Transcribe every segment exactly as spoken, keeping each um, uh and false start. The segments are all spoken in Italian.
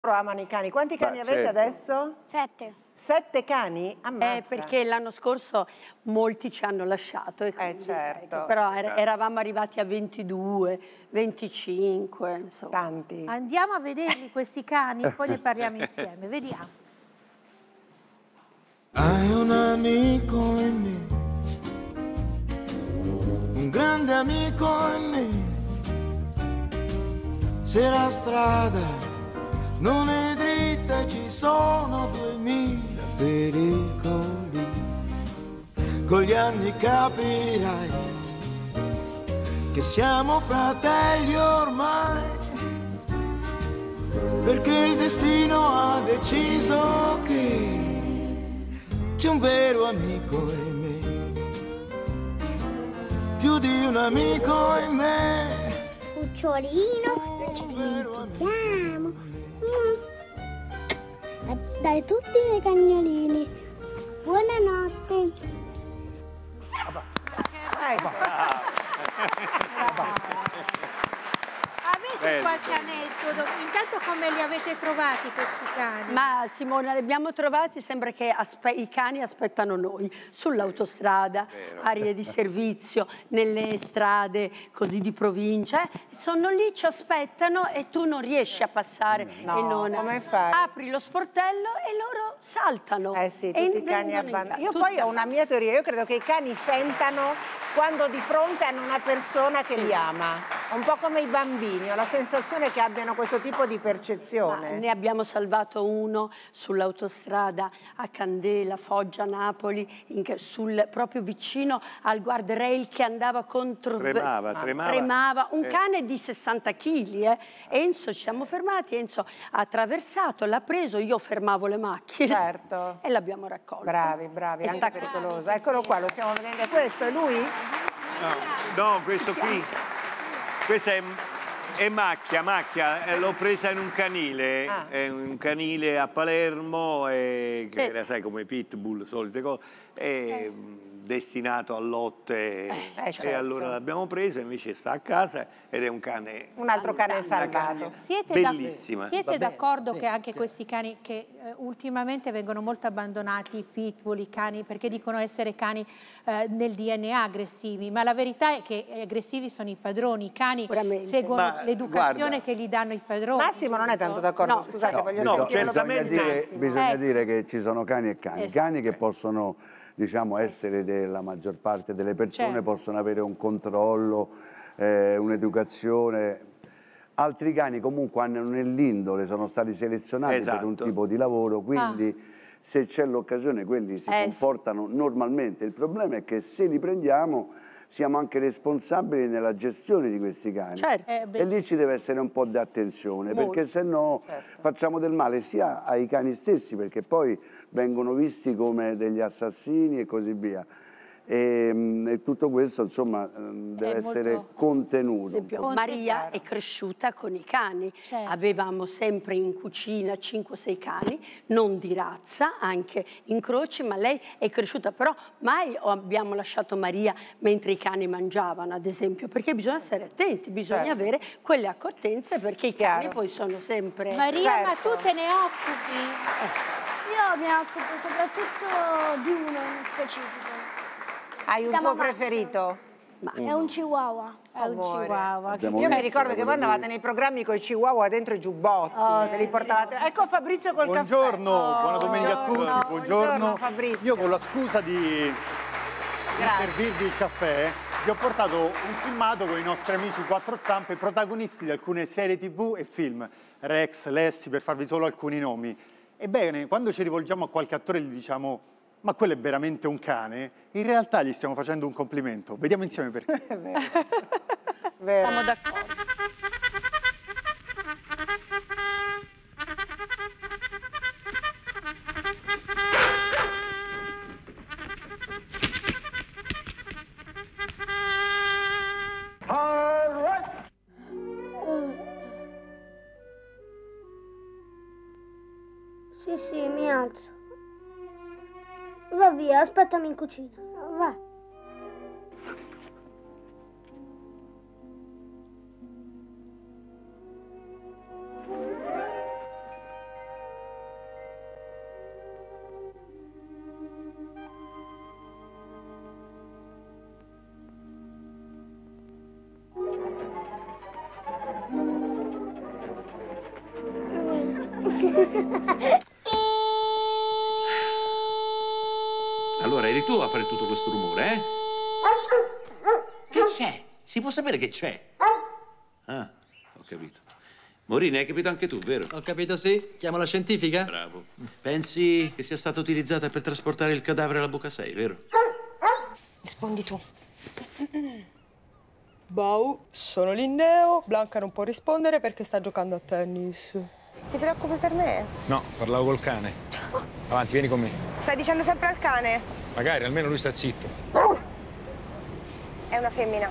amano i cani. Quanti cani Beh, avete certo. adesso? Sette. Sette cani? Ammazza. Eh, perché l'anno scorso molti ci hanno lasciato. E quindi, Eh, certo. sai, però er eravamo arrivati a ventidue, venticinque, insomma. Tanti. Andiamo a vederli questi cani, poi ne parliamo insieme. Vediamo. Hai un amico in me, un grande amico in me. Se la strada non è dritta ci sono duemila pericoli. Con gli anni capirai che siamo fratelli ormai, perché il destino ha deciso che c'è un vero amico in me, più di un amico in me. Cucciolino, non ci dimentichiamo. Mm. Dai tutti i cagnolini. Buonanotte. Avete qualche aneddoto? Intanto come li avete trovati questi cani? Ma Simona, li abbiamo trovati, sembra che i cani aspettano noi, sull'autostrada, aree di servizio, nelle strade così di provincia, eh, sono lì, ci aspettano e tu non riesci a passare. No, e non... come fai? Apri lo sportello e loro saltano. Eh sì, e tutti i cani vengono in abbandonati. casa. Io Tutti- poi ho una mia teoria, io credo che i cani sentano quando di fronte hanno una persona che li ama. Un po' come i bambini, ho la sensazione che abbiano questo tipo di Ma percezione. ne abbiamo salvato uno sull'autostrada a Candela, Foggia, Napoli, in che- sul, proprio vicino al guardrail che andava contro... Tremava, tremava. Tremava. Un Eh. cane di sessanta chili. Eh. Enzo, ci siamo fermati, Enzo ha attraversato, l'ha preso, io fermavo le macchine. Certo. E l'abbiamo raccolto. Bravi, bravi, E anche sta- pericoloso. Eccolo qua, lo stiamo vedendo. Questo è lui? No, no, questo qui, questa è, è Macchia, Macchia, eh, l'ho presa in un canile, Ah. è un canile a Palermo, e, che Sì. era, sai, come pitbull, solite cose, è destinato a lotte, eh, certo. e allora l'abbiamo presa, invece sta a casa ed è un cane, Un altro cane una salvato. cane Siete da- bellissima. siete d'accordo che anche questi cani che eh, ultimamente vengono molto abbandonati, i pitbull, i cani, perché dicono essere cani eh, nel D N A aggressivi, ma la verità è che aggressivi sono i padroni, i cani Sicuramente. seguono Ma, l'educazione guarda, che gli danno i padroni. Massimo non è tanto d'accordo, No, scusate, no, voglio no, sentire bisogna l'opinione dire- di Bisogna, dire, Massimo. bisogna Ecco. dire che ci sono cani e cani. Esatto. Cani che possono, diciamo, essere della maggior parte delle persone, Certo. possono avere un controllo, eh, un'educazione. Altri cani comunque hanno nell'indole, sono stati selezionati per un Esatto. tipo di lavoro, quindi Ah. se c'è l'occasione quelli si Eh, sì. comportano normalmente. Il problema è che se li prendiamo siamo anche responsabili nella gestione di questi cani. Certo. Eh, beh, E lì ci deve essere un po' di attenzione, Molto. perché se no facciamo del male sia ai cani stessi, perché poi vengono visti come degli assassini e così via. E, mm, e tutto questo, insomma, mm, deve È essere molto- contenuto. Per esempio, Ponte Maria chiaro. è cresciuta con i cani, Certo. avevamo sempre in cucina cinque sei cani, non di razza, anche incroci, ma lei è cresciuta, però mai ho- abbiamo lasciato Maria mentre i cani mangiavano, ad esempio, perché bisogna stare attenti, bisogna Certo. avere quelle accortenze, perché i cani Chiaro. poi sono sempre... Maria, Certo. ma tu te ne occupi? Io mi occupo soprattutto di uno in specifico. Hai un Chiama tuo Max. preferito? È un chihuahua. È un Amore. chihuahua. Abbiamo Io mi visto ricordo che voi quello lì. andavate nei programmi con i chihuahua dentro i giubbotti, Oh, ve li portavate. Ecco Fabrizio col Buongiorno, caffè. buona domenica a tutti, buongiorno, buongiorno. Fabrizio. Io con la scusa di, di Grazie. servirvi il caffè, vi ho portato un filmato con i nostri amici Quattro Zampe, protagonisti di alcune serie tivù e film, Rex, Lessi, per farvi solo alcuni nomi. Ebbene, quando ci rivolgiamo a qualche attore e gli diciamo ma quello è veramente un cane, in realtà gli stiamo facendo un complimento. Vediamo insieme perché. È vero. Vero. Siamo d'accordo. Sì, sì, mi alzo. Va via, aspettami in cucina. Va. Allora, eri tu a fare tutto questo rumore, eh? Che c'è? Si può sapere che c'è? Ah, ho capito. Morini, hai capito anche tu, vero? Ho capito, sì. Chiamo la scientifica? Bravo. Pensi che sia stata utilizzata per trasportare il cadavere alla Buca sei, vero? Rispondi tu. Bau, sono Linneo. Blanca non può rispondere perché sta giocando a tennis. Ti preoccupi per me? No, parlavo col cane. Avanti, vieni con me. Stai dicendo sempre al cane? Magari, almeno lui sta zitto. È una femmina.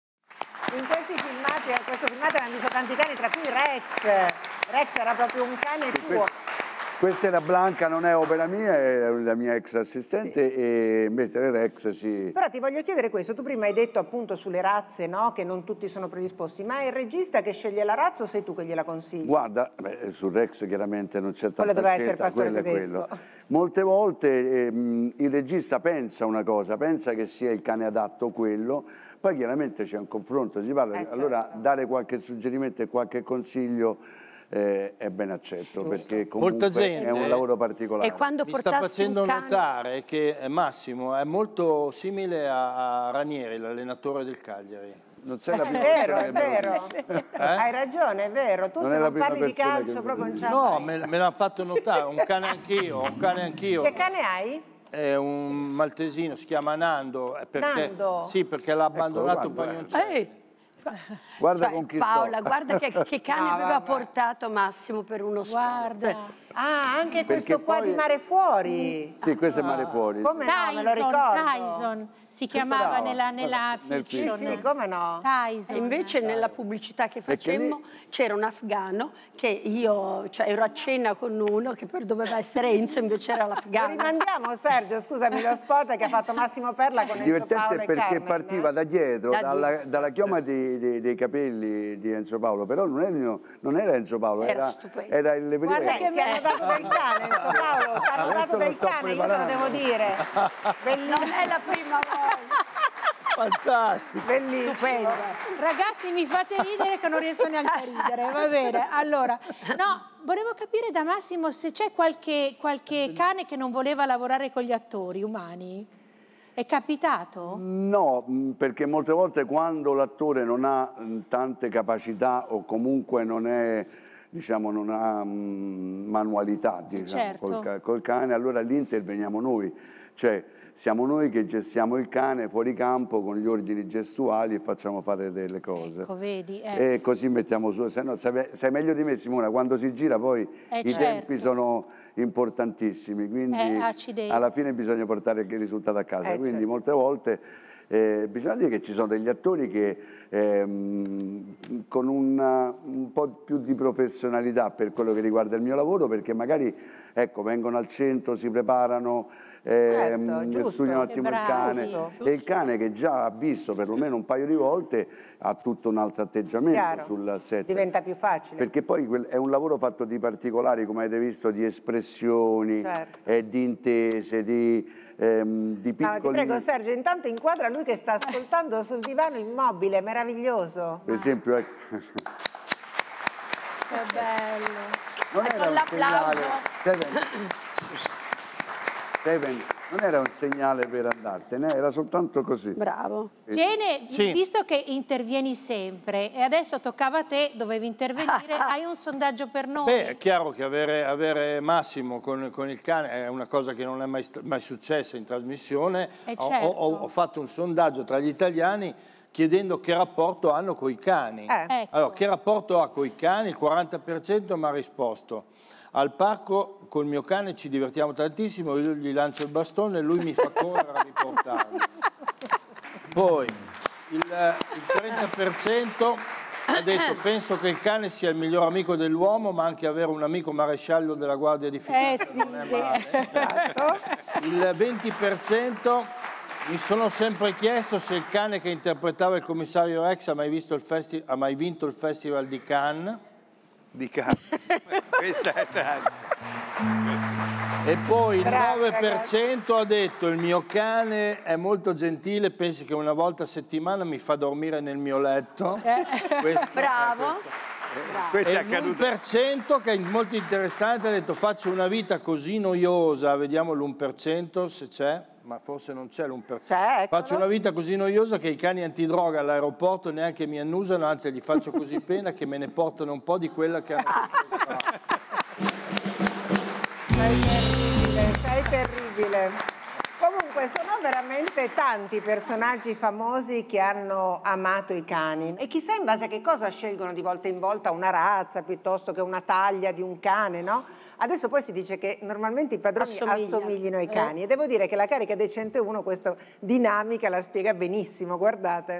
In questi filmati, in questo filmato abbiamo visto tanti cani, tra cui Rex. Rex era proprio un cane tuo. Questa era Blanca, non è opera mia, è la mia ex assistente, sì. E mentre Rex si... Però ti voglio chiedere questo, tu prima hai detto appunto sulle razze, no? Che non tutti sono predisposti, ma è il regista che sceglie la razza o sei tu che gliela consigli? Guarda, beh, su Rex chiaramente non c'è tanta quello doveva scelta, essere Pastore quello è Tedesco. quello. Molte volte ehm, il regista pensa una cosa, pensa che sia il cane adatto quello, poi chiaramente c'è un confronto, si parla, eh, allora certo. dare qualche suggerimento e qualche consiglio eh, è ben accetto, giusto. Perché comunque Molta gente è un lavoro particolare. E quando mi sta facendo un cane... notare che Massimo è molto simile a, a Ranieri, l'allenatore del Cagliari. Non sei la È prima vero, persona è che me lo vero. dice. Eh? Hai ragione, è vero. Tu Non se è la non prima parli di persona che calcio me lo proprio non dice. c'è. No, me, me l'ha fatto notare, un cane anch'io, un cane anch'io. Che cane hai? È un maltesino, si chiama Nando. Perché, Nando? Sì, perché l'ha abbandonato Ecco, guarda, Pagnoncello. Ehi, Guarda cioè, con chi Paola, sto. guarda che, che cane No, aveva vabbè. portato Massimo per uno sport. Guarda. Ah, anche questo Perché qua poi- di Mare Fuori. Sì, questo è Mare Fuori. Come no, me lo Tyson, ricordo. Tyson si chiamava brava. nella, nella Nel Sì, fiction. sì, come no? Tyson. E invece nella pubblicità che Perché facemmo c'era un afgano che io, cioè ero a cena con uno che per doveva essere Enzo, invece era l'afgano. Rimandiamo Sergio, scusami, lo spot che ha fatto Massimo Perla con Enzo Divertente Paolo e perché Carmen. partiva da dietro, Da dalla, dietro. dalla chioma di- di- dei capelli di Enzo Paolo, però non era, non era Enzo Paolo, Era era, stupendo. era il Guarda che ti hanno dato del cane, Enzo Paolo, ti hanno Adesso dato lo del sto cane, io te lo preparando. devo dire. Bellissimo. Non è la prima volta. Fantastico. Bellissimo. Stupendo. Ragazzi, mi fate ridere che non riesco neanche a ridere, va bene. Allora, no, volevo capire da Massimo se c'è qualche, qualche cane che non voleva lavorare con gli attori umani. È capitato? No, mh, perché molte volte quando l'attore non ha mh, tante capacità o comunque non è, diciamo, non ha mh, manualità, diciamo, certo. col, ca- col cane, allora lì interveniamo noi. Cioè, siamo noi che gestiamo il cane fuori campo con gli ordini gestuali e facciamo fare delle cose. Ecco, vedi. Eh. E così mettiamo su, se no sai, sai meglio di me Simona, quando si gira poi Eh, i certo. tempi sono importantissimi, quindi Eh, accidenti. alla fine bisogna portare il risultato a casa, Eh, quindi certo. molte volte eh, bisogna dire che ci sono degli attori che ehm, con una, un po' più di professionalità per quello che riguarda il mio lavoro, perché magari ecco, vengono al centro, si preparano, ehm, Certo, giusto. studiano un attimo il Bravi, cane giusto. e il cane che già ha visto perlomeno un paio di volte ha tutto un altro atteggiamento Chiaro. sul set. Diventa più facile. Perché poi quel- è un lavoro fatto di particolari, come avete visto, di espressioni, Certo. eh, di intese, di, ehm, di No, piccoli... ti prego Sergio, intanto inquadra lui che sta ascoltando sul divano immobile, meraviglioso. Per esempio, ecco, Che bello. non E era con un l'applauso. segnale... Steven, Steven, non era un segnale per andartene, era soltanto così. Bravo. Gene, Sì. visto che intervieni sempre e adesso toccava a te, dovevi intervenire, hai un sondaggio per noi? Beh, è chiaro che avere, avere Massimo con, con il cane è una cosa che non è mai, st- mai successa in trasmissione. Eh, Ho- certo. ho, ho fatto un sondaggio tra gli italiani chiedendo che rapporto hanno coi cani. Eh. Ecco. Allora, che rapporto ha coi cani? Il quaranta per cento mi ha risposto: al parco col mio cane ci divertiamo tantissimo, io gli lancio il bastone e lui mi fa correre a riportarlo. Poi il, il trenta per cento ha detto: penso che il cane sia il miglior amico dell'uomo, ma anche avere un amico maresciallo della Guardia di Finanza Eh sì, non è sì. male. Esatto. Il venti per cento mi sono sempre chiesto se il cane che interpretava il commissario Rex ha mai, visto il festi- ha mai vinto il Festival di Cannes. Di casa. Questa è tanto. E poi il Bravi, nove per cento ha detto: il mio cane è molto gentile, pensi che una volta a settimana mi fa dormire nel mio letto. Eh. Questo- Bravo. questo. Questo è E accaduto. l'uno per cento che è molto interessante, ha detto faccio una vita così noiosa, vediamo l'uno per cento se c'è, ma forse non c'è l'uno per cento. C'è, Faccio una vita così noiosa che i cani antidroga all'aeroporto neanche mi annusano, anzi gli faccio così pena che me ne portano un po' di quella che hanno. Sei terribile, sei terribile. Comunque sono veramente tanti i personaggi famosi che hanno amato i cani e chissà in base a che cosa scelgono di volta in volta una razza piuttosto che una taglia di un cane, no? Adesso poi si dice che normalmente i padroni Assomiglia. assomiglino ai cani Eh. e devo dire che la carica dei centouno questa dinamica la spiega benissimo, guardate.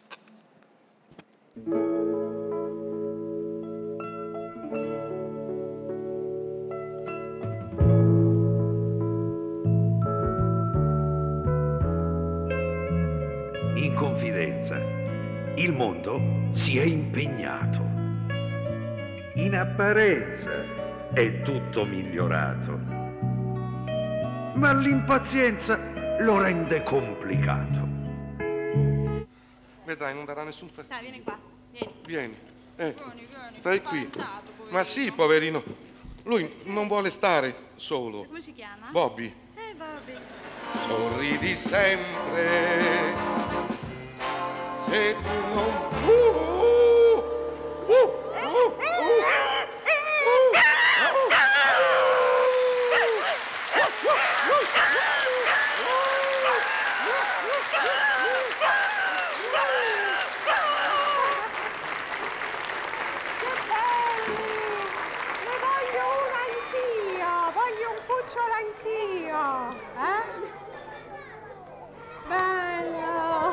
In confidenza, il mondo si è impegnato. In apparenza è tutto migliorato, ma l'impazienza lo rende complicato. Beh dai, non darà nessun fastidio. Dai, vieni qua, vieni. Vieni, eh, Vieni, vieni, stai sono qui. spaventato, poverino. Ma sì, poverino, lui non vuole stare solo. Come si chiama? Bobby. Eh, Bobby. Sorridi sempre, se tu non... Uh, uh, uh, uh, uh, Ne voglio una anch'io, voglio un cucciolo anch'io, eh? Bello!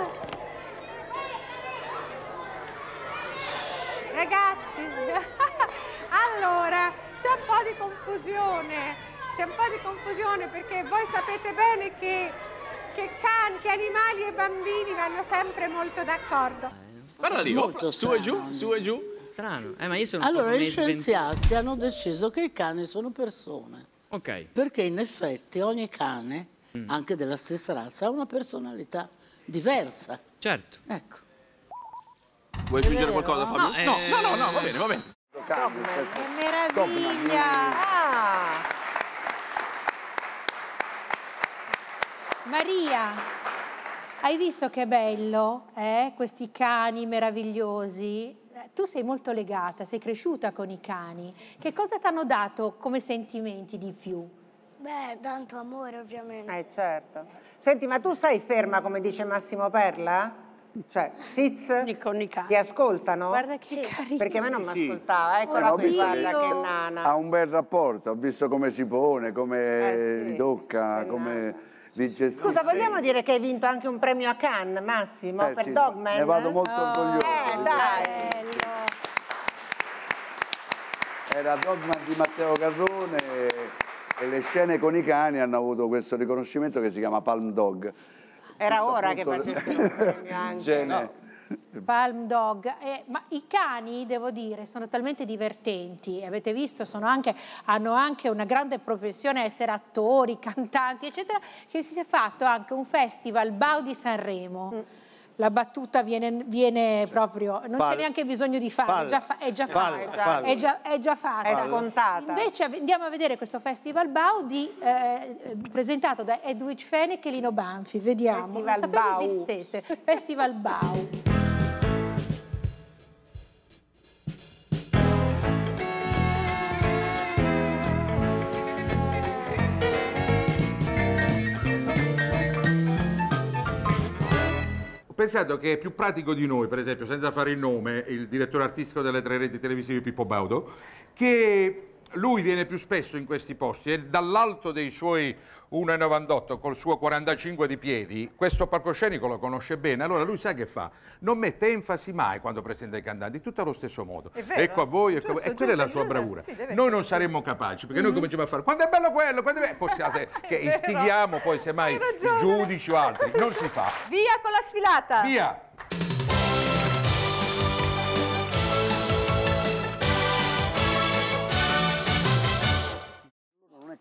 Shh, ragazzi, allora c'è un po' di confusione, c'è un po' di confusione perché voi sapete bene che, che cani, che animali e bambini vanno sempre molto d'accordo. Guarda lì, Molto opla, su e strano. giù, su e giù. Strano. Eh, ma io sono Allora, proprio gli nei sventuri. scienziati hanno deciso che i cani sono persone. Ok. Perché in effetti ogni cane, Mm. anche della stessa razza, ha una personalità diversa. Certo. Ecco. Vuoi È aggiungere vero? qualcosa, Fabio? No, No, eh, no, no, no, va bene, va bene. Che meraviglia! Ah! Maria, hai visto che bello, eh? Questi cani meravigliosi? Eh, Tu sei molto legata, sei cresciuta con i cani. Che cosa ti hanno dato come sentimenti di più? Beh, tanto amore ovviamente. Eh certo. Senti, ma tu stai ferma come dice Massimo Perla? Cioè, Siz, ti ascoltano? Guarda che carino. Perché a me non mi Sì. ascoltava, eccola Ho qui, visto guarda che che nana. ha un bel rapporto, ho visto come si pone, come Eh, sì. li tocca, come li gestisce. Scusa, vogliamo dire che hai vinto anche un premio a Cannes, Massimo, Eh, per sì, Dogman? ne vado molto orgoglioso. Eh, dai. Era Dogman di Matteo Garrone e le scene con i cani hanno avuto questo riconoscimento che si chiama Palm Dog. Era Questo ora che appunto- facessero un premio anche. Scene. Palm Dog, eh, ma i cani, devo dire, sono talmente divertenti, avete visto, sono anche, hanno anche una grande professione a essere attori, cantanti, eccetera, che si è fatto anche un festival Bau di Sanremo. La battuta viene, viene proprio, non Falla. c'è neanche bisogno di farla, è già, fa- è già Falla, fatta, falla. è già, è già fatta. È scontata. Invece andiamo a vedere questo festival Bau di, eh, presentato da Edwidge Fenech e Lino Banfi, vediamo. Festival Non sapevo Bau. esistesse. Festival Bau. Ho pensato che è più pratico di noi, per esempio, senza fare il nome, il direttore artistico delle tre reti televisive Pippo Baudo, che lui viene più spesso in questi posti e dall'alto dei suoi uno virgola novantotto col suo quarantacinque di piedi, questo palcoscenico lo conosce bene, allora lui sa che fa, non mette enfasi mai quando presenta i cantanti, tutto allo stesso modo. È vero. Ecco a voi, ecco a voi. Giusto, e quella è la giusto, sua giusto. bravura. Sì, deve Noi essere non così. saremmo capaci, perché Mhm. noi cominciamo a fare, quando è bello quello, quando è bello, possiate, che È vero. istighiamo poi semmai giudici o altri, non si fa. Via con la sfilata! Via!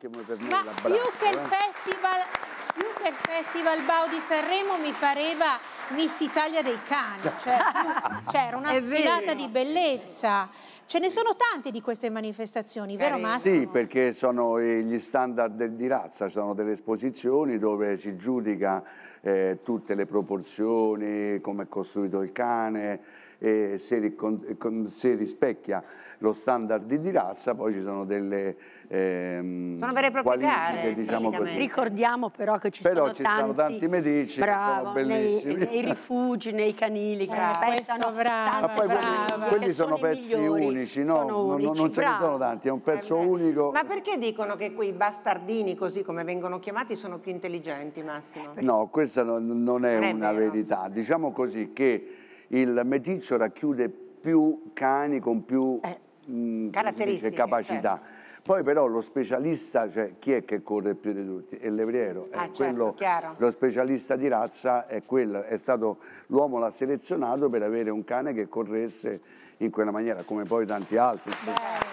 anche per me Ma l'abbraccio. più che il eh. festival, più che il Festival Bau di Sanremo mi pareva Miss Italia dei cani, cioè, cioè era una È sfilata vero. di bellezza. Ce ne sono tante di queste manifestazioni, vero Massimo? Sì, perché sono eh, gli standard di razza, sono delle esposizioni dove si giudica eh, tutte le proporzioni, come è costruito il cane, e se, ricon- con- se rispecchia lo standard di razza, poi ci sono delle ehm, Sono vere e proprie qualifiche, gare, diciamo così. Ricordiamo però che ci Però sono ci tanti, sono tanti medici che bravo, sono nei, bellissimi. nei rifugi, nei canili che Eh, aspettano questo brava, tanti Ma poi quelli, bravi, quelli che sono i pezzi migliori, unici, no? sono Non- non, unici, non ce ne bravo. sono tanti, è un pezzo unico. Ma perché dicono che quei bastardini, così come vengono chiamati, sono più intelligenti, Massimo? No, questa non, non è Non è una vero. verità. Diciamo così che il meticcio racchiude più cani con più mh, come si dice, Caratteristiche, capacità. Poi però lo specialista, cioè chi è che corre più di tutti? È il levriero. Ah, è certo, quello, chiaro. lo specialista di razza è quello, è stato l'uomo l'ha selezionato per avere un cane che corresse in quella maniera, come poi tanti altri. Beh,